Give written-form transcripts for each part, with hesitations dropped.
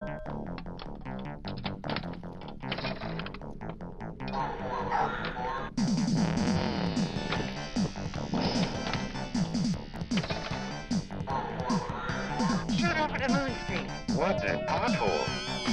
Shoot over the Moon Street. What's a pothole?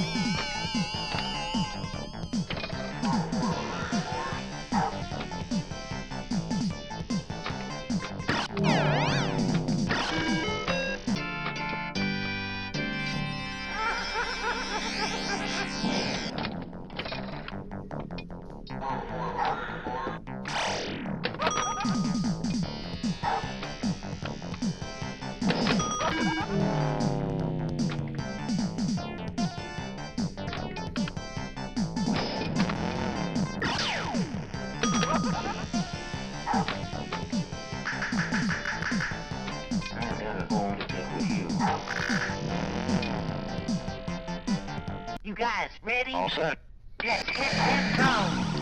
I got a home to take with you. You guys ready? All set. Let's hit that zone.